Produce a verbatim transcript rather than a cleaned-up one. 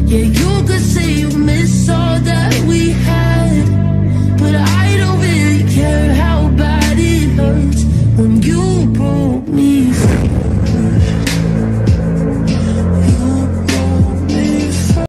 Yeah, you could say you miss all that we had.